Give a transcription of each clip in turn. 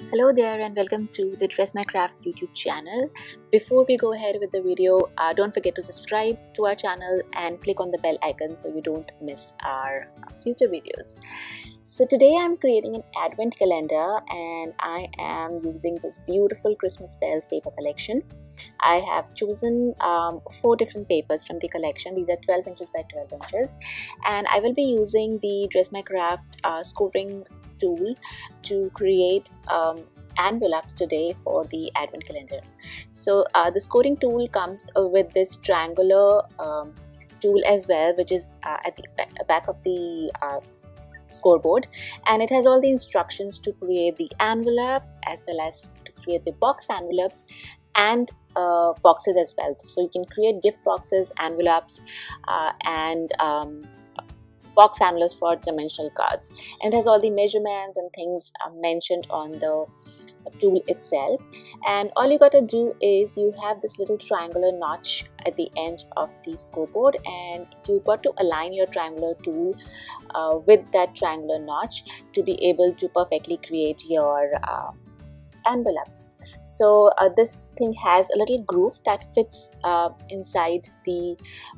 Hello there and welcome to the Dress My Craft YouTube channel. Before we go ahead with the video, don't forget to subscribe to our channel and click on the bell icon so you don't miss our future videos. So today I'm creating an advent calendar and I am using this beautiful Christmas bells paper collection. I have chosen 4 different papers from the collection. These are 12 inches by 12 inches and I will be using the Dress My Craft scoring tool to create envelopes today for the advent calendar. So the scoring tool comes with this triangular tool as well, which is at the back of the scoreboard, and it has all the instructions to create the envelope as well as to create the box envelopes and boxes as well. So you can create gift boxes, envelopes and box envelopes for dimensional cards, and it has all the measurements and things mentioned on the tool itself. And all you got to do is you have this little triangular notch at the end of the scoreboard, and you got to align your triangular tool with that triangular notch to be able to perfectly create your envelopes. So this thing has a little groove that fits inside the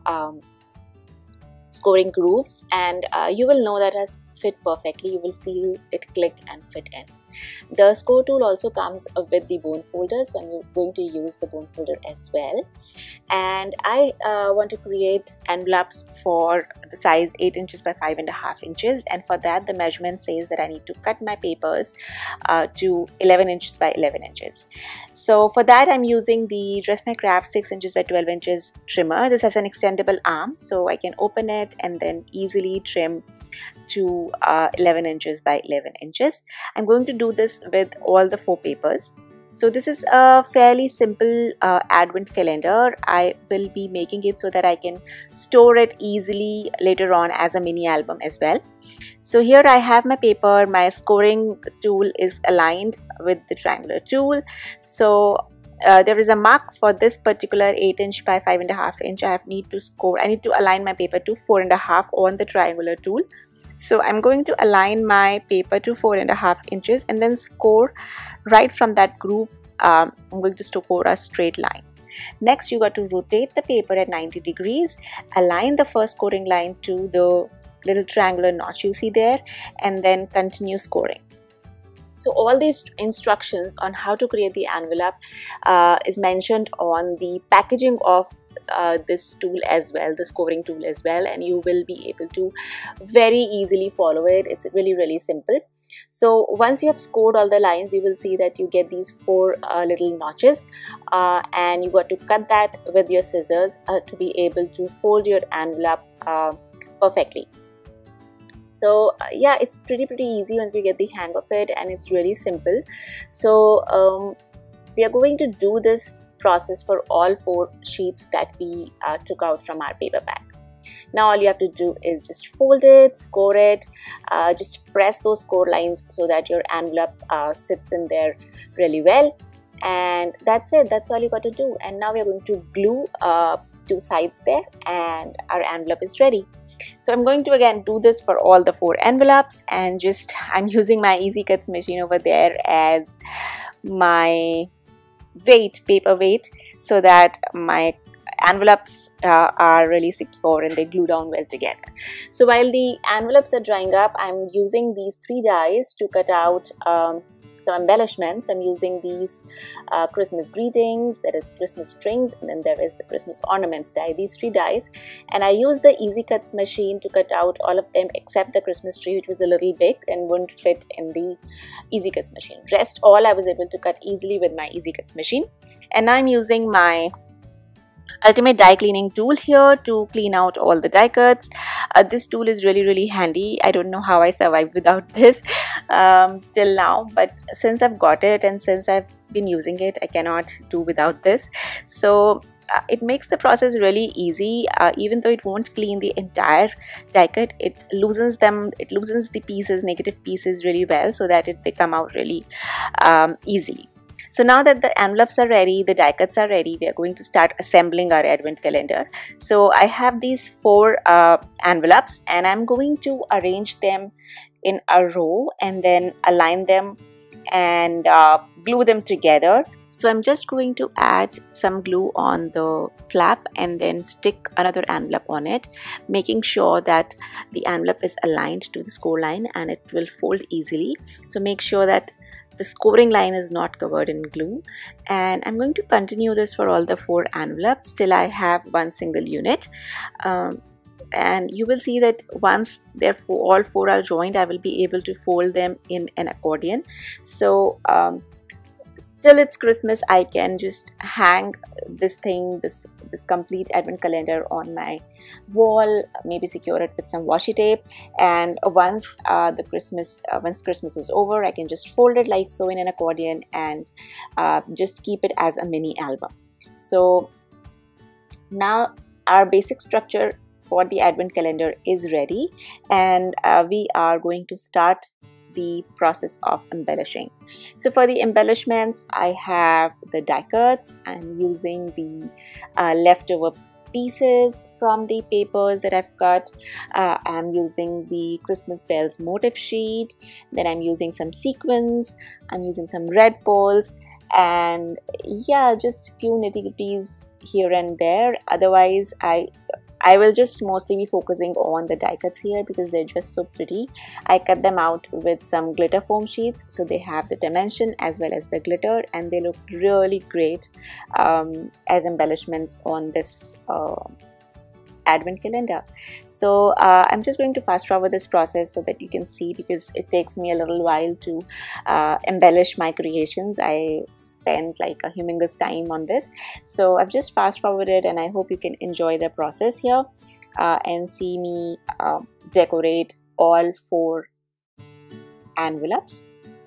scoring grooves, and you will know that has fit perfectly. You will feel it click and fit in. The score tool also comes with the bone folder, so I'm going to use the bone folder as well. And I want to create envelopes for the size 8 inches by 5.5 inches, and for that the measurement says that I need to cut my papers to 11 inches by 11 inches. So for that I'm using the Dress My Craft 6 inches by 12 inches trimmer. This has an extendable arm, so I can open it and then easily trim to 11 inches by 11 inches. I'm going to do this with all the 4 papers. So this is a fairly simple advent calendar. I will be making it so that I can store it easily later on as a mini album as well. So here I have my paper. My scoring tool is aligned with the triangular tool. So there is a mark for this particular 8 inch by 5.5 inch. I need to align my paper to 4.5 on the triangular tool. So I'm going to align my paper to 4.5 inches and then score right from that groove. I'm going to score a straight line. Next, you got to rotate the paper at 90 degrees, align the first scoring line to the little triangular notch you see there, and then continue scoring. So all these instructions on how to create the envelope is mentioned on the packaging of this tool as well, the scoring tool as well, and you will be able to very easily follow it. It's really simple. So once you have scored all the lines, you will see that you get these 4 little notches, and you got to cut that with your scissors to be able to fold your envelope perfectly. So yeah, it's pretty easy once we get the hang of it, and it's really simple. So we are going to do this process for all 4 sheets that we took out from our paper pack. Now all you have to do is just fold it, score it, just press those score lines so that your envelope sits in there really well, and that's it. That's all you got to do. And now we are going to glue 2 sides there, and our envelope is ready. So I'm going to again do this for all the 4 envelopes, and I'm using my Easy Cuts machine over there as my paper weight, so that my envelopes are really secure and they glue down well together. So while the envelopes are drying up, I'm using these 3 dies to cut out some embellishments. I'm using these Christmas greetings, there is Christmas strings, and then there is the Christmas ornaments die, these 3 dies, and I use the Easy Cuts machine to cut out all of them except the Christmas tree, which was a little big and wouldn't fit in the Easy Cuts machine. Rest all I was able to cut easily with my Easy Cuts machine. And I'm using my ultimate die cleaning tool here to clean out all the die cuts. This tool is really handy. I don't know how I survived without this till now, but since I've got it and since I've been using it, I cannot do without this. So it makes the process really easy. Even though it won't clean the entire die cut, it loosens the pieces, negative pieces really well, so that they come out really easily. So now that the envelopes are ready, the die cuts are ready, we are going to start assembling our advent calendar. So I have these 4 envelopes, and I'm going to arrange them in a row and then align them and glue them together. So I'm just going to add some glue on the flap and then stick another envelope on it, making sure that the envelope is aligned to the score line and it will fold easily. So make sure that the scoring line is not covered in glue, and I'm going to continue this for all the 4 envelopes till I have one single unit. And you will see that once all 4 are joined, I will be able to fold them in an accordion. So till it's Christmas, I can just hang this complete advent calendar on my wall, maybe secure it with some washi tape, and once Christmas is over, I can just fold it like so in an accordion and just keep it as a mini album. So now our basic structure for the advent calendar is ready, and we are going to start the process of embellishing. So for the embellishments, I have the die cuts. I'm using the leftover pieces from the papers that I've cut. I'm using the Christmas bells motif sheet. Then I'm using some sequins. I'm using some red balls, and yeah, just a few nitty-gritties here and there. Otherwise, I will just mostly be focusing on the die cuts here because they're just so pretty. I cut them out with some glitter foam sheets, so they have the dimension as well as the glitter, and they look really great as embellishments on this advent calendar. So I'm just going to fast forward this process so that you can see, because it takes me a little while to embellish my creations. I spent like a humongous time on this, so I've just fast forwarded, and I hope you can enjoy the process here and see me decorate all 4 envelopes.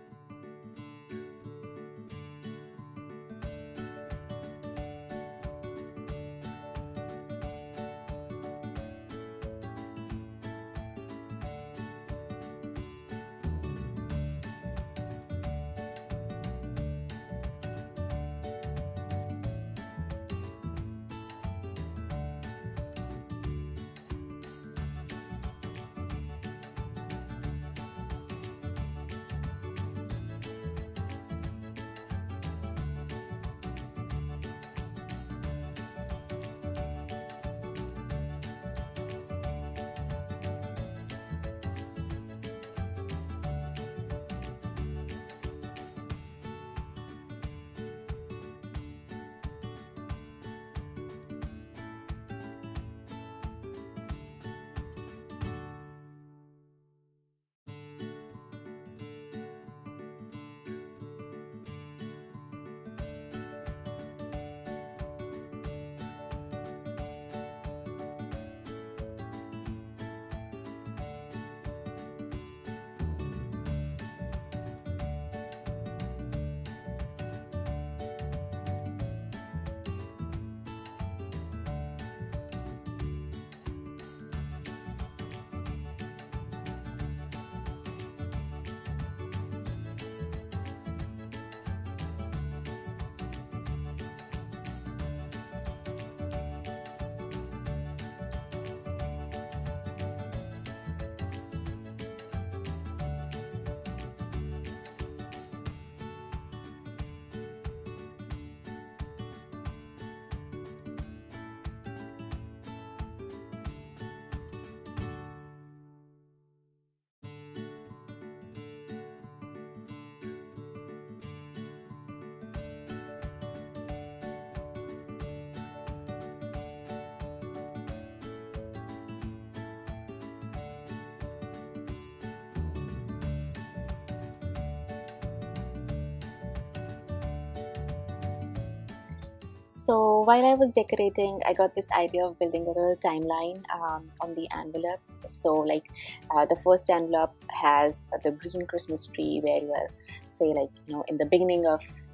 So while I was decorating, I got this idea of building a little timeline on the envelopes. So like the first envelope has the green Christmas tree, where you are, say, like, you know, in the beginning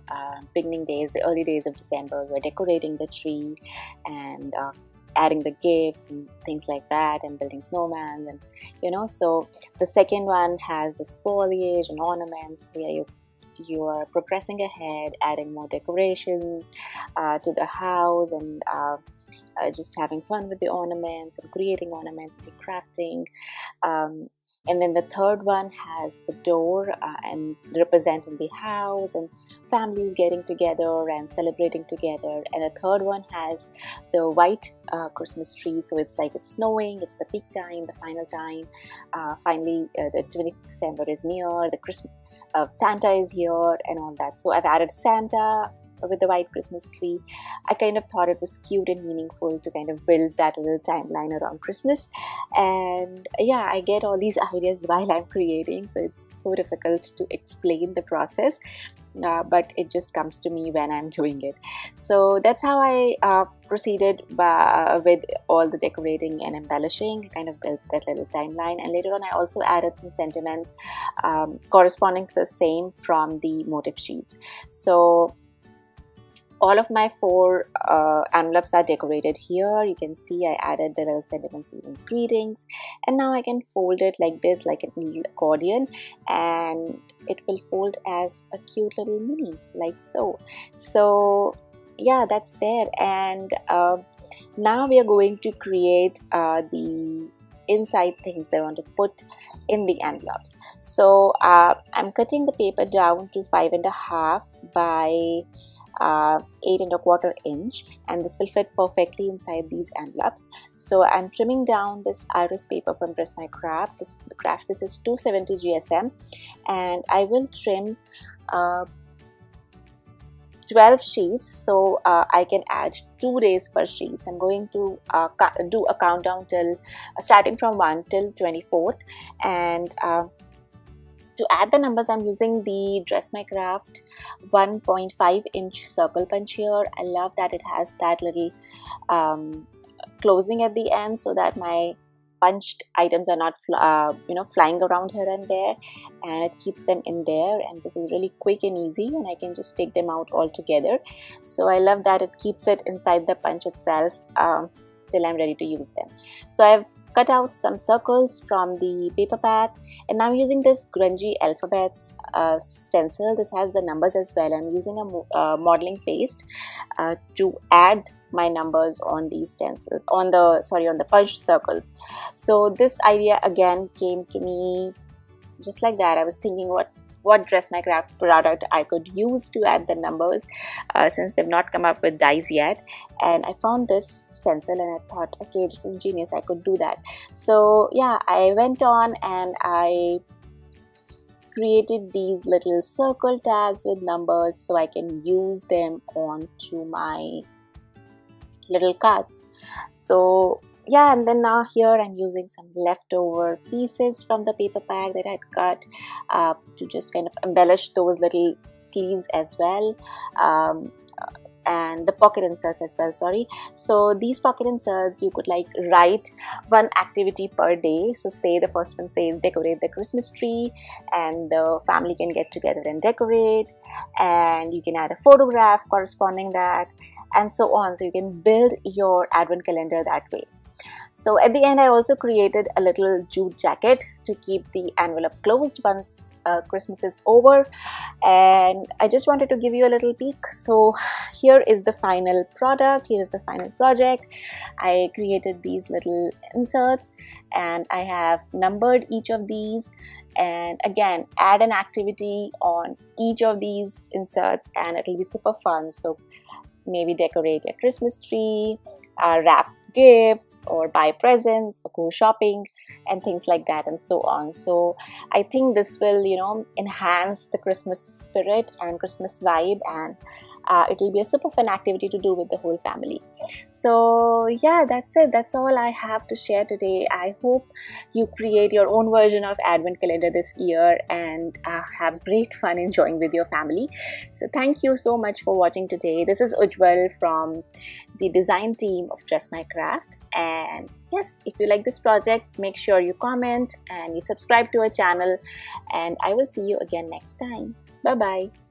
days, the early days of December, we're decorating the tree and adding the gifts and things like that, and building snowmen, and you know. So the second one has this foliage and ornaments, where you are progressing ahead, adding more decorations to the house, and just having fun with the ornaments and creating ornaments and crafting. And then the third one has the door and representing the house and families getting together and celebrating together. And the third one has the white Christmas tree. So it's like it's snowing, it's the peak time, the final time. Finally, the 20th December is near, the Christmas Santa is here and all that. So I've added Santa with the white Christmas tree. I kind of thought it was cute and meaningful to kind of build that little timeline around Christmas. And yeah, I get all these ideas while I'm creating, so it's so difficult to explain the process, but it just comes to me when I'm doing it. So that's how I proceeded with all the decorating and embellishing. I kind of built that little timeline, and later on I also added some sentiments corresponding to the same from the motif sheets. So all of my 4 envelopes are decorated here. You can see I added the little sentiments, seasons, greetings, and now I can fold it like this, like a little accordion, and it will fold as a cute little mini, like so. So yeah, that's there. And now we are going to create the inside things that I want to put in the envelopes. So I'm cutting the paper down to 5.5 by 8.25 inch, and this will fit perfectly inside these envelopes. So I'm trimming down this iris paper from Dress My Craft. This is 270 GSM, and I will trim 12 sheets, so I can add 2 days per sheet. So I'm going to do a countdown till starting from 1 till 24th, and to add the numbers, I'm using the Dress My Craft 1.5 inch circle punch here. I love that it has that little closing at the end, so that my punched items are not flying around here and there, and it keeps them in there. And this is really quick and easy, and I can just take them out all together. So I love that it keeps it inside the punch itself till I'm ready to use them. So I've cut out some circles from the paper pack, and now I'm using this grungy alphabets stencil. This has the numbers as well. I'm using a modeling paste to add my numbers on these stencils, on the punched circles. So this idea again came to me just like that. I was thinking what Dress My Craft product I could use to add the numbers, since they've not come up with dies yet. And I found this stencil and I thought, okay, this is genius, I could do that. So yeah, I went on and I created these little circle tags with numbers so I can use them onto my little cards. So yeah, and then now here I'm using some leftover pieces from the paper pack that I had cut to just kind of embellish those little sleeves as well, and the pocket inserts as well, sorry. So these pocket inserts, you could like write one activity per day. So say the first one says decorate the Christmas tree, and the family can get together and decorate, and you can add a photograph corresponding that, and so on. So you can build your advent calendar that way. So at the end, I also created a little jute jacket to keep the envelope closed once Christmas is over. And I just wanted to give you a little peek. So here is the final product. Here is the final project. I created these little inserts, and I have numbered each of these. And again, add an activity on each of these inserts, and it will be super fun. So maybe decorate your Christmas tree, wrap gifts, or buy presents, or go shopping, and things like that, and so on. So I think this will, enhance the Christmas spirit and Christmas vibe, and it will be a super fun activity to do with the whole family. So yeah, that's it. That's all I have to share today. I hope you create your own version of Advent Calendar this year and have great fun enjoying with your family. So thank you so much for watching today. This is Ujjwal from the design team of Dress My Craft. And yes, if you like this project, make sure you comment and you subscribe to our channel, and I will see you again next time. Bye bye.